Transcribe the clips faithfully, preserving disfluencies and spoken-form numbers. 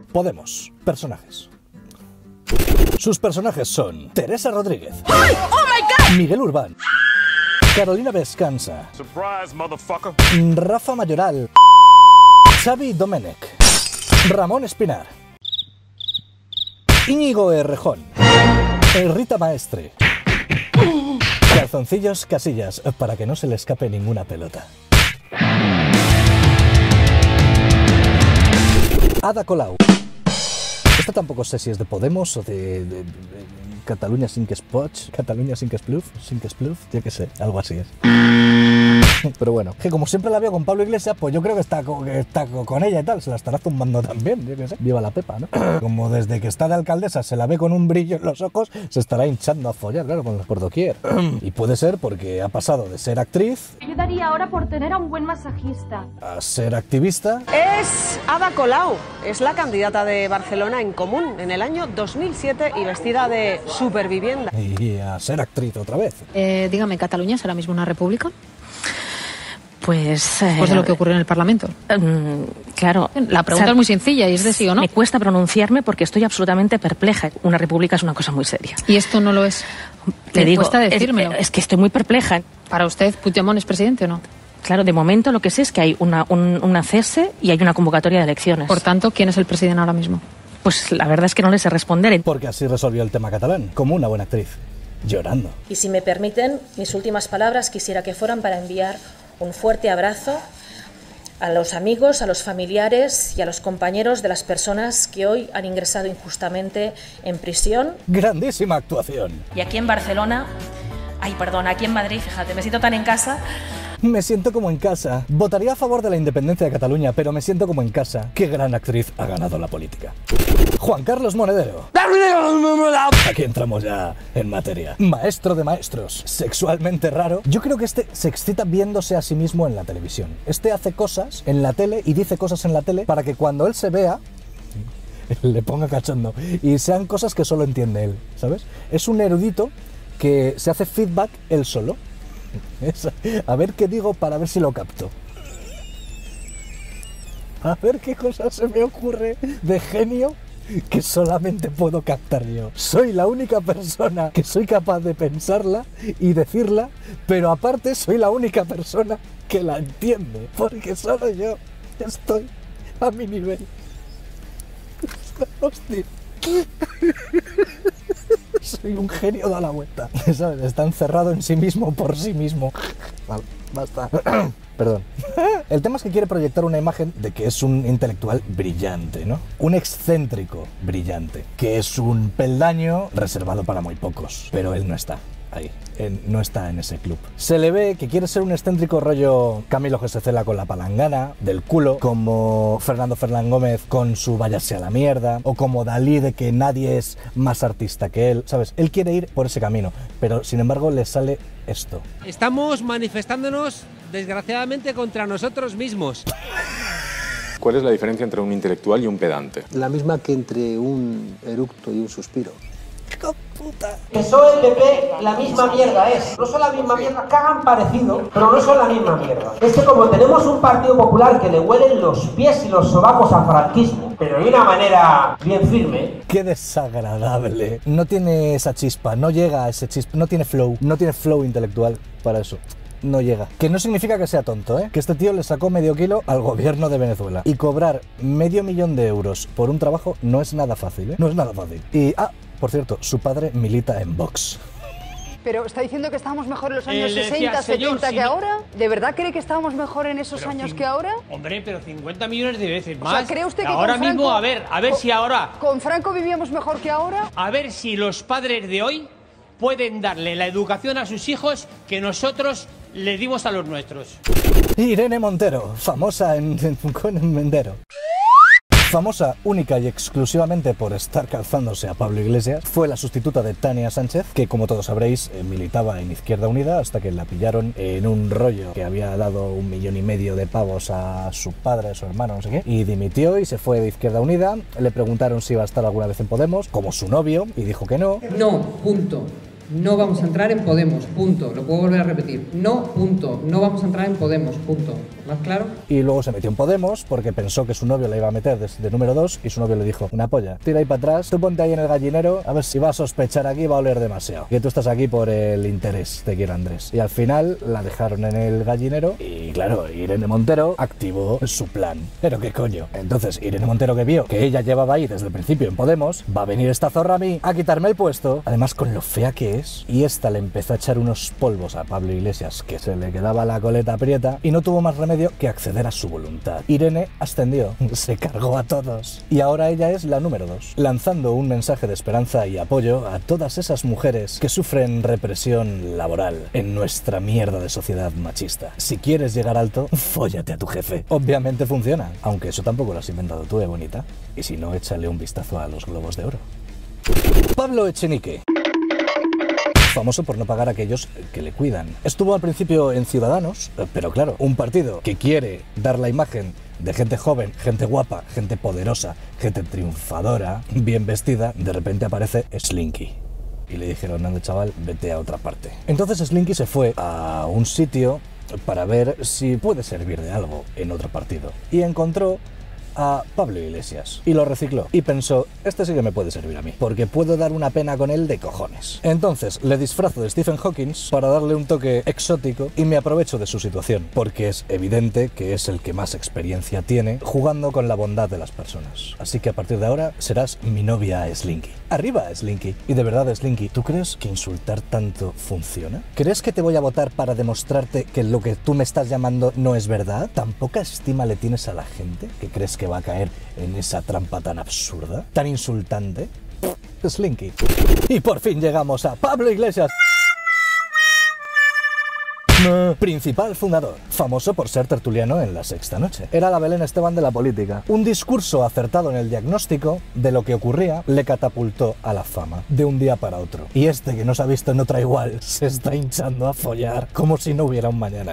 Podemos. Personajes. Sus personajes son Teresa Rodríguez, ¡Ay! ¡Oh my God! Miguel Urbán, Carolina Vescanza, Surprise, motherfucker. Rafa Mayoral, Xavi Domènech, Ramón Espinar, Íñigo Errejón, Rita Maestre, Calzoncillos Casillas, para que no se le escape ninguna pelota, Ada Colau. Esta tampoco sé si es de Podemos o de, de, de, de Cataluña sin que Spots, Cataluña sin que Spluf, sin que Spluf, yo qué sé, algo así es. Pero bueno, que como siempre la veo con Pablo Iglesias, pues yo creo que está, con, que está con ella y tal, se la estará zumbando también, yo qué sé. Viva la Pepa, ¿no? Como desde que está de alcaldesa se la ve con un brillo en los ojos, se estará hinchando a follar, claro, por doquier. Y puede ser porque ha pasado de ser actriz... Yo daría ahora por tener a un buen masajista. ...a ser activista... Es Ada Colau, es la candidata de Barcelona en Común en el año dos mil siete y vestida de supervivienda. Y a ser actriz otra vez. Eh, dígame, ¿Cataluña es ahora mismo una república? Pues... Eh, Después de lo que ocurrió en el Parlamento. Um, claro. La pregunta o sea, es muy sencilla y es de sí o no. Me cuesta pronunciarme porque estoy absolutamente perpleja. Una república es una cosa muy seria. ¿Y esto no lo es? Le digo, cuesta decírmelo. Es, es que estoy muy perpleja. ¿Para usted Puigdemont es presidente o no? Claro, de momento lo que sé es que hay una, un, una cese y hay una convocatoria de elecciones. Por tanto, ¿quién es el presidente ahora mismo? Pues la verdad es que no le sé responder. Porque así resolvió el tema catalán, como una buena actriz, llorando. Y si me permiten, mis últimas palabras quisiera que fueran para enviar un fuerte abrazo a los amigos, a los familiares y a los compañeros de las personas que hoy han ingresado injustamente en prisión. Grandísima actuación. Y aquí en Barcelona, ay perdón, aquí en Madrid, fíjate, me siento tan en casa. Me siento como en casa. Votaría a favor de la independencia de Cataluña, pero me siento como en casa. Qué gran actriz ha ganado la política. Juan Carlos Monedero. Aquí entramos ya en materia. Maestro de maestros, sexualmente raro. Yo creo que este se excita viéndose a sí mismo en la televisión. Este hace cosas en la tele y dice cosas en la tele para que cuando él se vea le ponga cachondo y sean cosas que solo entiende él, ¿sabes? Es un erudito que se hace feedback él solo. A ver qué digo para ver si lo capto. A ver qué cosa se me ocurre de genio que solamente puedo captar yo. Soy la única persona que soy capaz de pensarla y decirla, pero aparte soy la única persona que la entiende, porque solo yo estoy a mi nivel. Hostia. Soy un genio da la vuelta, ¿sabes? Está encerrado en sí mismo por sí mismo. Vale, basta. Perdón. El tema es que quiere proyectar una imagen de que es un intelectual brillante, ¿no? Un excéntrico brillante, que es un peldaño reservado para muy pocos, pero él no está ahí. Él no está en ese club. Se le ve que quiere ser un excéntrico rollo Camilo José Cela con la palangana del culo, como Fernando Fernán Gómez con su váyase a la mierda, o como Dalí de que nadie es más artista que él, ¿sabes? Él quiere ir por ese camino, pero sin embargo le sale esto. Estamos manifestándonos, desgraciadamente, contra nosotros mismos. ¿Cuál es la diferencia entre un intelectual y un pedante? La misma que entre un eructo y un suspiro. Puta. P S O E y P P la misma mierda es. No son la misma mierda, cagan parecido, pero no son la misma mierda. Es que como tenemos un Partido Popular que le huelen los pies y los sobacos al franquismo, pero de una manera bien firme. Qué desagradable. No tiene esa chispa, no llega a ese chispa, no tiene flow, no tiene flow intelectual para eso. No llega. Que no significa que sea tonto, ¿eh? Que este tío le sacó medio kilo al gobierno de Venezuela. Y cobrar medio millón de euros por un trabajo no es nada fácil, ¿eh? No es nada fácil. Y, ah, por cierto, su padre milita en Vox. Pero está diciendo que estábamos mejor en los años Eh, le decía, sesenta, señor, setenta si que no- ahora. ¿De verdad cree que estábamos mejor en esos Pero años cin- que ahora? Hombre, pero cincuenta millones de veces O más. sea, ¿cree usted que ahora con Franco- mismo, a ver, a ver con- si ahora... ¿Con Franco vivíamos mejor que ahora? A ver si los padres de hoy pueden darle la educación a sus hijos que nosotros le dimos a los nuestros. Irene Montero, famosa en, en, en Mendero. Famosa única y exclusivamente por estar calzándose a Pablo Iglesias, fue la sustituta de Tania Sánchez, que como todos sabréis eh, militaba en Izquierda Unida hasta que la pillaron en un rollo que había dado un millón y medio de pavos a su padre, a su hermano, no sé qué, y dimitió y se fue de Izquierda Unida. Le preguntaron si iba a estar alguna vez en Podemos, como su novio, y dijo que no. No, punto. no vamos a entrar en Podemos, punto. Lo puedo volver a repetir. No, punto. No vamos a entrar en Podemos, punto. ¿Más claro? Y luego se metió en Podemos porque pensó que su novio la iba a meter de, de número dos y su novio le dijo, una polla, tira ahí para atrás, tú ponte ahí en el gallinero, a ver si va a sospechar aquí, va a oler demasiado. Que tú estás aquí por el interés, te quiero Andrés. Y al final la dejaron en el gallinero y claro, Irene Montero activó su plan. Pero qué coño. Entonces Irene Montero, que vio que ella llevaba ahí desde el principio en Podemos, va a venir esta zorra a mí a quitarme el puesto, además con lo fea que es. Y esta le empezó a echar unos polvos a Pablo Iglesias que se le quedaba la coleta prieta y no tuvo más remedio que acceder a su voluntad. Irene ascendió, se cargó a todos y ahora ella es la número dos, lanzando un mensaje de esperanza y apoyo a todas esas mujeres que sufren represión laboral en nuestra mierda de sociedad machista. Si quieres llegar alto, fóllate a tu jefe. Obviamente funciona, aunque eso tampoco lo has inventado tú, eh, bonita. Y si no, échale un vistazo a los Globos de Oro. Pablo Echenique, famoso por no pagar a aquellos que le cuidan. Estuvo al principio en Ciudadanos, pero claro, un partido que quiere dar la imagen de gente joven, gente guapa, gente poderosa, gente triunfadora, bien vestida, de repente aparece Slinky. Y le dijeron, anda chaval, vete a otra parte. Entonces Slinky se fue a un sitio para ver si puede servir de algo en otro partido. Y encontró a Pablo Iglesias y lo recicló y pensó, este sí que me puede servir a mí porque puedo dar una pena con él de cojones. Entonces le disfrazo de Stephen Hawking para darle un toque exótico y me aprovecho de su situación porque es evidente que es el que más experiencia tiene jugando con la bondad de las personas. Así que a partir de ahora serás mi novia Slinky. Arriba Slinky. Y de verdad Slinky, ¿tú crees que insultar tanto funciona? ¿Crees que te voy a votar para demostrarte que lo que tú me estás llamando no es verdad? ¿Tan poca estima le tienes a la gente que crees que va a caer en esa trampa tan absurda, tan insultante? Slinky. Y por fin llegamos a Pablo Iglesias, principal fundador, famoso por ser tertuliano en La Sexta Noche. Era la Belén Esteban de la política. Un discurso acertado en el diagnóstico de lo que ocurría le catapultó a la fama de un día para otro. Y este, que no se ha visto en otra igual, se está hinchando a follar como si no hubiera un mañana.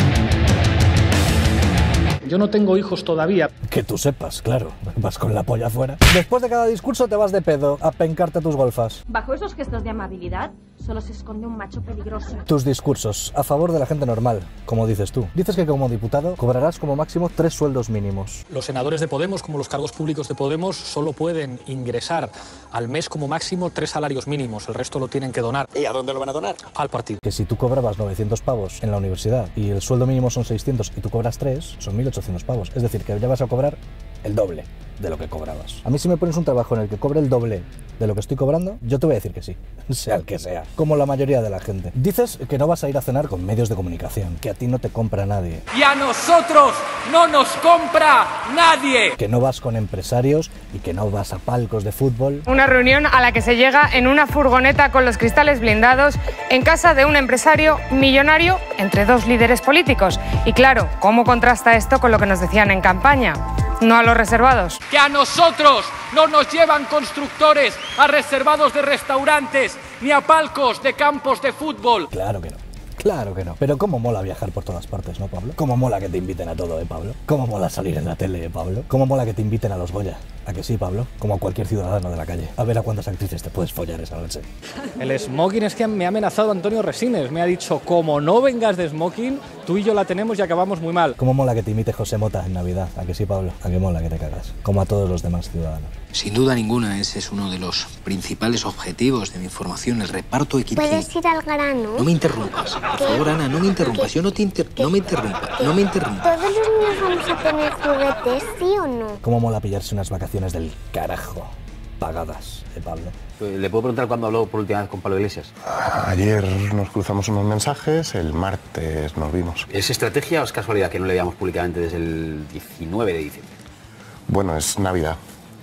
Yo no tengo hijos todavía. Que tú sepas, claro. Vas con la polla afuera. Después de cada discurso te vas de pedo a pencarte tus golfas. Bajo esos gestos de amabilidad, solo se esconde un macho peligroso. Tus discursos a favor de la gente normal, como dices tú. Dices que como diputado cobrarás como máximo tres sueldos mínimos. Los senadores de Podemos, como los cargos públicos de Podemos, solo pueden ingresar al mes como máximo tres salarios mínimos. El resto lo tienen que donar. ¿Y a dónde lo van a donar? Al partido. Que si tú cobrabas novecientos pavos en la universidad y el sueldo mínimo son seiscientos y tú cobras tres, son mil ochocientos pavos. Es decir, que ya vas a cobrar el doble de lo que cobrabas. A mí, si me pones un trabajo en el que cobre el doble de lo que estoy cobrando, yo te voy a decir que sí, sea el que sea, como la mayoría de la gente. Dices que no vas a ir a cenar con medios de comunicación, que a ti no te compra nadie. Y a nosotros no nos compra nadie. Que no vas con empresarios y que no vas a palcos de fútbol. Una reunión a la que se llega en una furgoneta con los cristales blindados en casa de un empresario millonario entre dos líderes políticos. Y claro, ¿cómo contrasta esto con lo que nos decían en campaña? No a los reservados. Que a nosotros no nos llevan constructores a reservados de restaurantes ni a palcos de campos de fútbol. Claro que no. Claro que no. Pero cómo mola viajar por todas partes, ¿no, Pablo? Cómo mola que te inviten a todo, ¿eh, Pablo? Cómo mola salir en la tele, ¿eh, Pablo? Cómo mola que te inviten a los Goya. ¿A que sí, Pablo? Como a cualquier ciudadano de la calle. A ver a cuántas actrices te puedes follar esa noche. El smoking es que me ha amenazado Antonio Resines. Me ha dicho, como no vengas de smoking, tú y yo la tenemos y acabamos muy mal. Cómo mola que te imite José Mota en Navidad. ¿A que sí, Pablo? ¿A qué mola que te cagas? Como a todos los demás ciudadanos. Sin duda ninguna, ese es uno de los principales objetivos de mi formación, el reparto equitativo. ¿Puedes ir al grano? No me interrumpas. Por favor, Ana, no me interrumpas. Yo no te inter... No me interrumpas. No me interrumpas. ¿Todos los niños vamos a tener juguetes, sí o no? Cómo mola pillarse unas vacaciones del carajo. Pagadas, ¿eh, Pablo? ¿Le puedo preguntar cuándo habló por última vez con Pablo Iglesias? Ayer nos cruzamos unos mensajes, el martes nos vimos. ¿Es estrategia o es casualidad que no le veamos públicamente desde el diecinueve de diciembre? Bueno, es Navidad.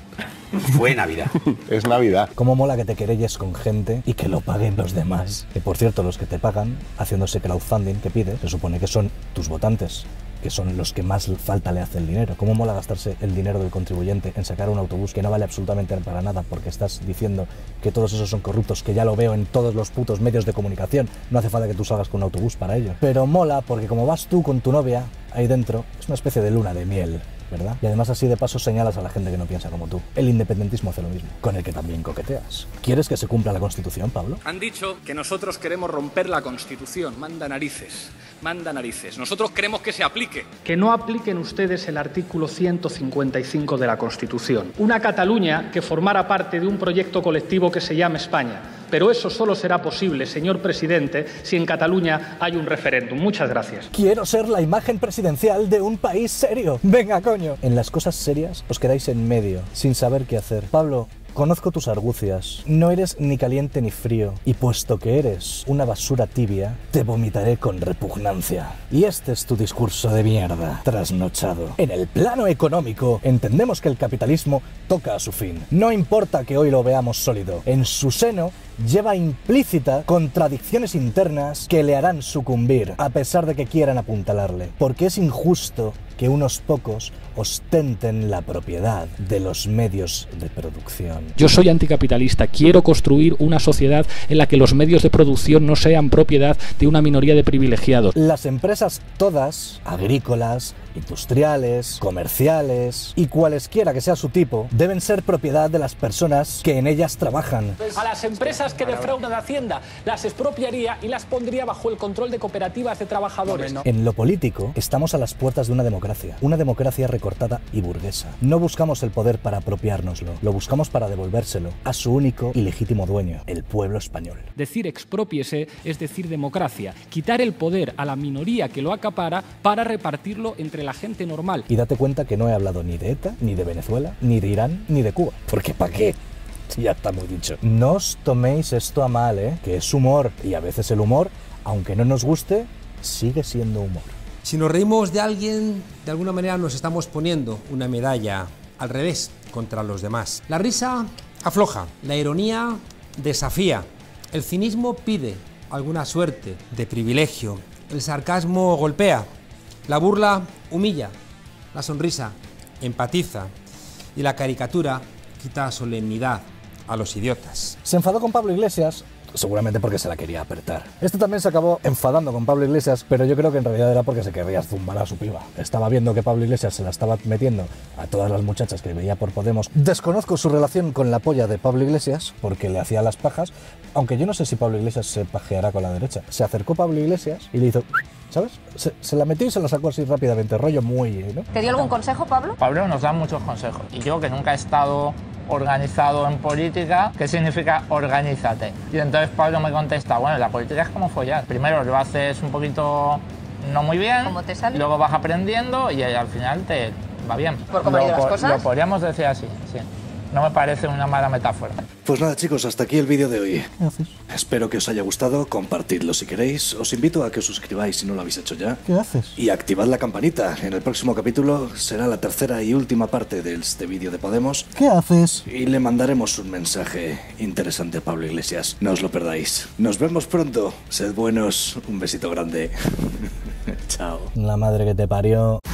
Fue Navidad. Es Navidad. Cómo mola que te querelles con gente y que lo paguen los demás. Que por cierto, los que te pagan, haciendo ese crowdfunding que pides, se supone que son tus votantes, que son los que más falta le hace el dinero. ¿Cómo mola gastarse el dinero del contribuyente en sacar un autobús que no vale absolutamente para nada porque estás diciendo que todos esos son corruptos, que ya lo veo en todos los putos medios de comunicación? No hace falta que tú salgas con un autobús para ello. Pero mola porque como vas tú con tu novia ahí dentro es una especie de luna de miel, ¿verdad? Y además así de paso señalas a la gente que no piensa como tú. El independentismo hace lo mismo, con el que también coqueteas. ¿Quieres que se cumpla la Constitución, Pablo? Han dicho que nosotros queremos romper la Constitución. Manda narices, manda narices. Nosotros queremos que se aplique. Que no apliquen ustedes el artículo ciento cincuenta y cinco de la Constitución. Una Cataluña que formara parte de un proyecto colectivo que se llama España. Pero eso solo será posible, señor presidente, si en Cataluña hay un referéndum. Muchas gracias. Quiero ser la imagen presidencial de un país serio. Venga, coño. En las cosas serias os quedáis en medio, sin saber qué hacer. Pablo, conozco tus argucias. No eres ni caliente ni frío. Y puesto que eres una basura tibia, te vomitaré con repugnancia. Y este es tu discurso de mierda, trasnochado. En el plano económico, entendemos que el capitalismo toca a su fin. No importa que hoy lo veamos sólido. En su seno lleva implícita contradicciones internas que le harán sucumbir, a pesar de que quieran apuntalarle. Porque es injusto que unos pocos ostenten la propiedad de los medios de producción. Yo soy anticapitalista, quiero construir una sociedad en la que los medios de producción no sean propiedad de una minoría de privilegiados. Las empresas todas, agrícolas, industriales, comerciales y cualesquiera que sea su tipo, deben ser propiedad de las personas que en ellas trabajan. A las empresas que defraudan a Hacienda las expropiaría y las pondría bajo el control de cooperativas de trabajadores. En lo político, estamos a las puertas de una democracia, una democracia recortada y burguesa. No buscamos el poder para apropiárnoslo, lo buscamos para devolvérselo a su único y legítimo dueño, el pueblo español. Decir exprópiese es decir democracia, quitar el poder a la minoría que lo acapara para repartirlo entre la gente normal. Y date cuenta que no he hablado ni de ETA, ni de Venezuela, ni de Irán, ni de Cuba. Porque ¿para qué? Ya está muy dicho. No os toméis esto a mal, ¿eh? Que es humor. Y a veces el humor, aunque no nos guste, sigue siendo humor. Si nos reímos de alguien, de alguna manera nos estamos poniendo una medalla al revés contra los demás. La risa afloja, la ironía desafía, el cinismo pide alguna suerte de privilegio, el sarcasmo golpea, la burla humilla, la sonrisa empatiza y la caricatura quita solemnidad a los idiotas. Se enfadó con Pablo Iglesias, seguramente porque se la quería apretar. Este también se acabó enfadando con Pablo Iglesias, pero yo creo que en realidad era porque se quería zumbar a su piba. Estaba viendo que Pablo Iglesias se la estaba metiendo a todas las muchachas que veía por Podemos. Desconozco su relación con la polla de Pablo Iglesias, porque le hacía las pajas, aunque yo no sé si Pablo Iglesias se pajeará con la derecha. Se acercó Pablo Iglesias y le hizo... ¿Sabes? Se, se la metió y se la sacó así rápidamente, rollo muy, ¿no? ¿Te dio algún consejo, Pablo? Pablo nos da muchos consejos. Y yo, que nunca he estado organizado en política, ¿qué significa organízate? Y entonces Pablo me contesta, bueno, la política es como follar. Primero lo haces un poquito no muy bien, ¿Cómo te sale? Luego vas aprendiendo y al final te va bien. ¿Por cómo han ido las cosas? Lo podríamos decir así, sí. No me parece una mala metáfora. Pues nada, chicos, hasta aquí el vídeo de hoy. ¿Qué haces? Espero que os haya gustado, compartidlo si queréis. Os invito a que os suscribáis si no lo habéis hecho ya. ¿Qué haces? Y activad la campanita. En el próximo capítulo será la tercera y última parte de este vídeo de Podemos. ¿Qué haces? Y le mandaremos un mensaje interesante a Pablo Iglesias. No os lo perdáis. Nos vemos pronto. Sed buenos. Un besito grande. Chao. La madre que te parió.